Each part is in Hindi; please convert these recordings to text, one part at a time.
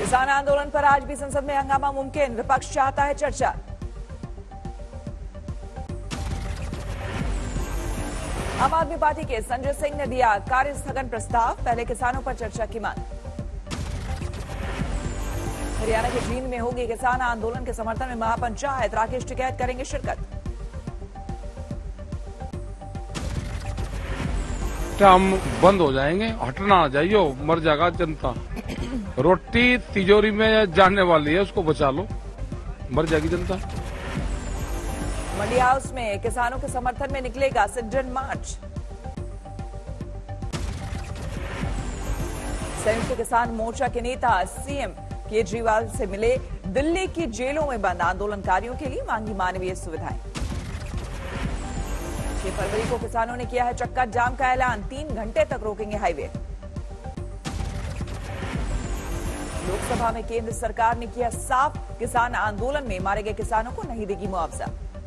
किसान आंदोलन पर आज भी संसद में हंगामा मुमकिन, विपक्ष चाहता है चर्चा। आम आदमी पार्टी के संजय सिंह ने दिया कार्य स्थगन प्रस्ताव, पहले किसानों पर चर्चा की मांग। हरियाणा के जींद में होगी किसान आंदोलन के समर्थन में महापंचायत, राकेश टिकैत करेंगे शिरकत। हम बंद हो जाएंगे, हटना आ जाइयो, मर जाएगा जनता। रोटी तिजोरी में जाने वाली है, उसको बचा लो, मर जाएगी जनता। मंडी हाउस में किसानों के समर्थन में निकलेगा सिटीजन मार्च। संयुक्त किसान मोर्चा के नेता सीएम केजरीवाल से मिले, दिल्ली की जेलों में बंद आंदोलनकारियों के लिए मांगी मानवीय सुविधाएं। 6 फरवरी को किसानों ने किया है चक्का जाम का ऐलान, 3 घंटे तक रोकेंगे हाईवे। लोकसभा में केंद्र सरकार ने किया साफ, किसान आंदोलन में मारे गए किसानों को नहीं देगी मुआवजा।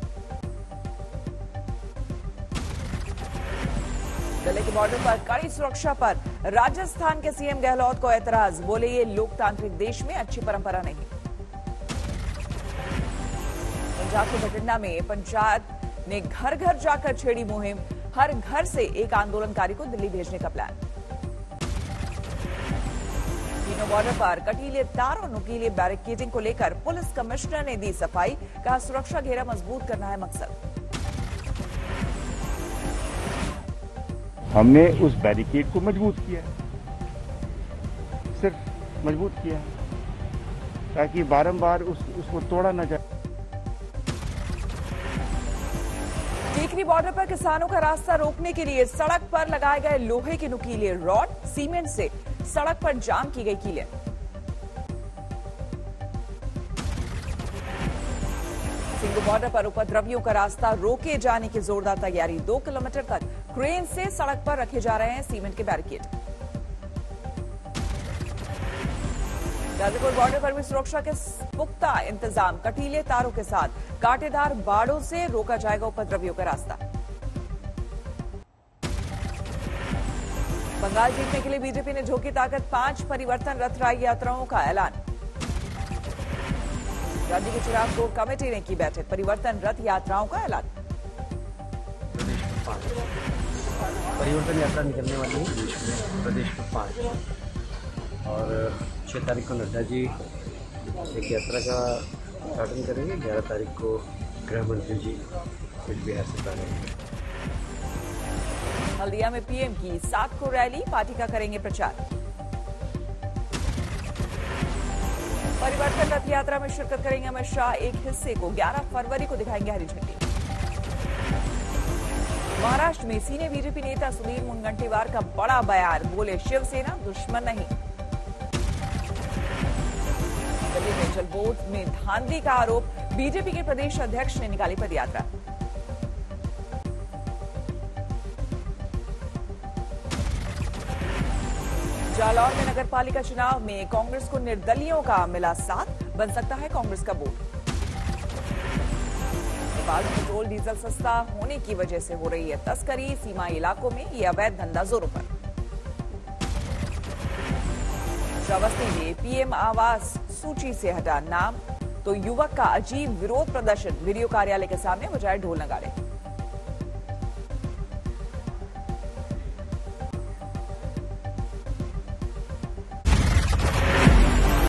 दिल्ली के बॉर्डर पर कड़ी सुरक्षा पर राजस्थान के सीएम गहलोत को ऐतराज, बोले ये लोकतांत्रिक देश में अच्छी परंपरा नहीं। पंजाब के बठिंडा में पंचायत ने घर घर जाकर छेड़ी मुहिम, हर घर से एक आंदोलनकारी को दिल्ली भेजने का प्लान। तीनों बॉर्डर पर कटीले तार और नुकीले बैरिकेडिंग को लेकर पुलिस कमिश्नर ने दी सफाई, कहा सुरक्षा घेरा मजबूत करना है मकसद। हमने उस बैरिकेड को मजबूत किया, सिर्फ मजबूत किया ताकि बारंबार उसको तोड़ा न जाए। टीकरी बॉर्डर पर किसानों का रास्ता रोकने के लिए सड़क पर लगाए गए लोहे के नुकीले रॉड, सीमेंट से सड़क पर जाम की गई कीलें। सिंगू बॉर्डर पर उपद्रवियों का रास्ता रोके जाने की जोरदार तैयारी, 2 किलोमीटर तक क्रेन से सड़क पर रखे जा रहे हैं सीमेंट के बैरिकेड। गाजीपुर बॉर्डर पर भी सुरक्षा के पुख्ता इंतजाम, कटीले तारों के साथ कांटेदार बाड़ों से रोका जाएगा उपद्रवियों का रास्ता। बंगाल जीतने के लिए बीजेपी ने झोंकी ताकत, 5 परिवर्तन रथ यात्राओं का ऐलान। राज्य की चुनाव कोर कमेटी ने की बैठक, परिवर्तन रथ यात्राओं का ऐलान। परिवर्तन यात्रा निकलने वाली है प्रदेश में 5 और 6 तारीख को नड्डा जी एक यात्रा का उद्घाटन करेंगे। 11 तारीख को गृह मंत्री जी कुछ बिहार से करेंगे। हल्दिया में पीएम की 7 को रैली, पार्टी का करेंगे प्रचार। परिवर्तन रथ यात्रा में शिरकत करेंगे अमित शाह, एक हिस्से को 11 फरवरी को दिखाएंगे हरी झंडी। महाराष्ट्र में सीनियर बीजेपी नेता सुधीर मुनगंटीवार का बड़ा बयान, बोले शिवसेना दुश्मन नहीं। दिल्ली में जल बोर्ड में धांधली का आरोप, बीजेपी के प्रदेश अध्यक्ष ने निकाली पदयात्रा। जालौर में नगर पालिका चुनाव में कांग्रेस को निर्दलियों का मिला साथ, बन सकता है कांग्रेस का बोर्ड। नेपाल में पेट्रोल डीजल सस्ता होने की वजह से हो रही है तस्करी, सीमाई इलाकों में ये अवैध धंधा जोरों पर। श्रावस्ती में पीएम आवास सूची से हटा नाम, तो युवक का अजीब विरोध प्रदर्शन, वीडियो कार्यालय के सामने बजाए ढोल नगाड़े।